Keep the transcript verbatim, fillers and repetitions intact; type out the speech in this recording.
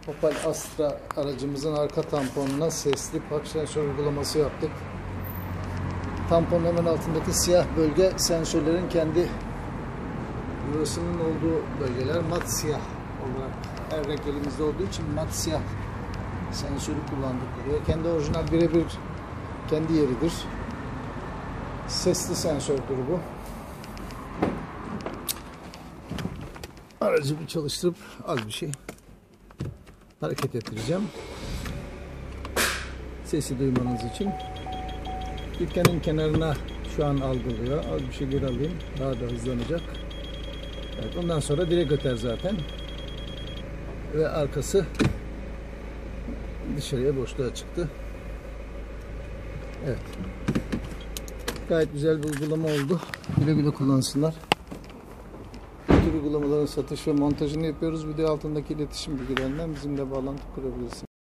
Opel Astra aracımızın arka tamponuna sesli park sensör uygulaması yaptık. Tamponun hemen altındaki siyah bölge sensörlerin kendi yuvasının olduğu bölgeler. Mat siyah olarak her renk elimizde olduğu için mat siyah sensörü kullandık buraya. Kendi orijinal birebir kendi yeridir. Sesli sensördür bu. Aracı bir çalıştırıp az bir şey hareket ettireceğim. Sesi duymanız için. Dükkanın kenarına şu an algılıyor. Az bir şey geri alayım. Daha da hızlanacak. Evet, ondan sonra direkt öter zaten. Ve arkası dışarıya boşluğa çıktı. Evet. Gayet güzel bir uygulama oldu. Güle güle kullansınlar. Bu tür uygulamaların satış ve montajını yapıyoruz. Video altındaki iletişim bilgilerinden bizimle bağlantı kurabilirsiniz.